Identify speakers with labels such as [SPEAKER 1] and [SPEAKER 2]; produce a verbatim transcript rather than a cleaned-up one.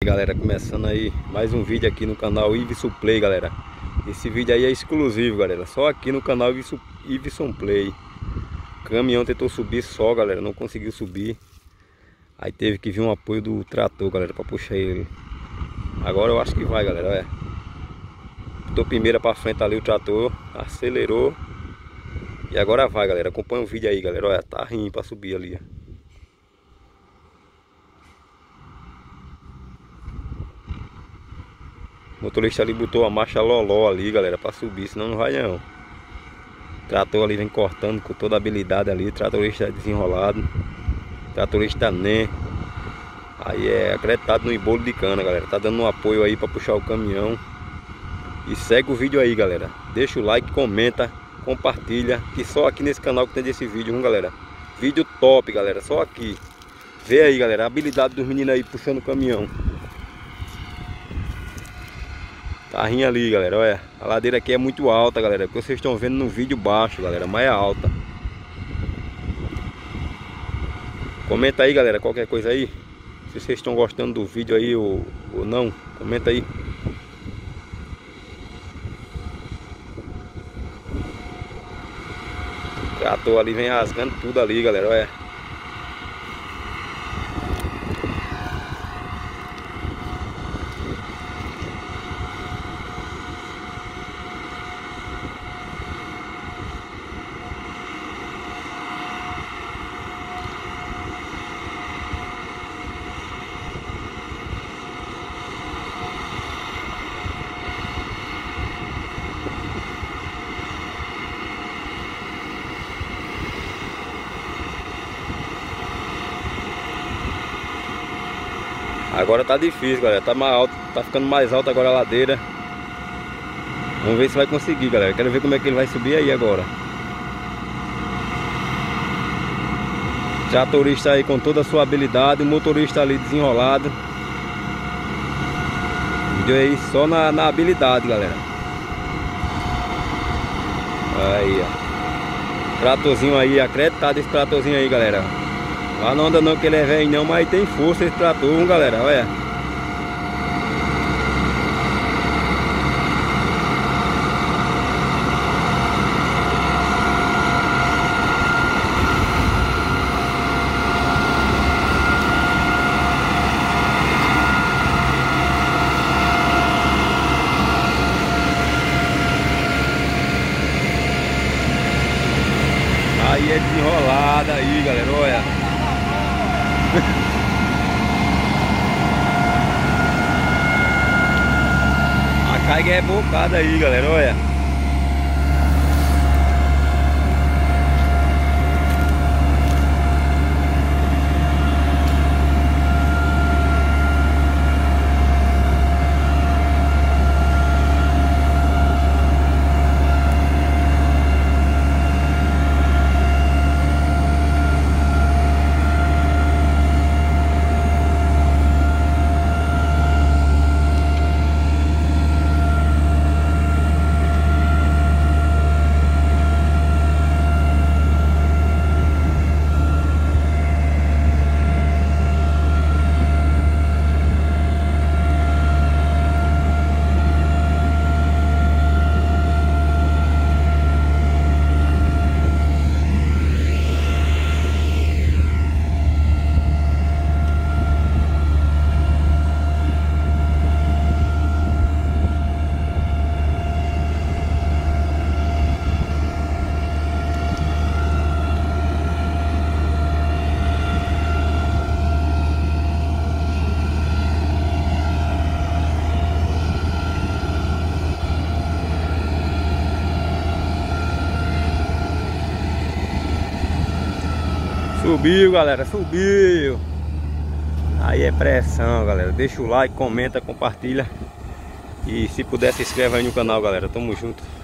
[SPEAKER 1] Galera, começando aí mais um vídeo aqui no canal Iveson Play, galera. Esse vídeo aí é exclusivo, galera, só aqui no canal Iveson Play. O caminhão tentou subir só, galera, não conseguiu subir. Aí teve que vir um apoio do trator, galera, pra puxar ele. Agora eu acho que vai, galera, olha. Botou primeira pra frente ali o trator, acelerou. E agora vai, galera, acompanha o vídeo aí, galera, olha, tá rindo pra subir ali, ó. O motorista ali botou a marcha loló ali, galera, pra subir, senão não vai não. O trator ali vem cortando com toda a habilidade ali, o tratorista desenrolado. O tratorista nem. Aí é acreditado no embolo de cana, galera. Tá dando um apoio aí pra puxar o caminhão. E segue o vídeo aí, galera. Deixa o like, comenta, compartilha. Que só aqui nesse canal que tem desse vídeo, hein, galera. Vídeo top, galera, só aqui. Vê aí, galera, a habilidade dos meninos aí puxando o caminhão. Carrinho ali, galera, olha. A ladeira aqui é muito alta, galera, que vocês estão vendo no vídeo baixo, galera, mas é alta. Comenta aí, galera, qualquer coisa aí. Se vocês estão gostando do vídeo aí ou, ou não, comenta aí. O trator ali vem rasgando tudo ali, galera, olha. Agora tá difícil, galera, tá mais alto, tá ficando mais alto agora a ladeira. Vamos ver se vai conseguir, galera. Quero ver como é que ele vai subir aí agora. Tratorista aí com toda a sua habilidade, o motorista ali desenrolado. Vídeo aí só na, na habilidade, galera. Aí, ó. Tratorzinho aí, acreditado esse tratorzinho aí, galera. Lá não anda não que ele é velho não, mas tem força esse trator, galera, olha. Aí é desenrolada aí, galera, olha. A carga é bocada aí, galera, olha. Subiu, galera, subiu. Aí é pressão, galera. Deixa o like, comenta, compartilha. E se puder, se inscreve aí no canal, galera. Tamo junto.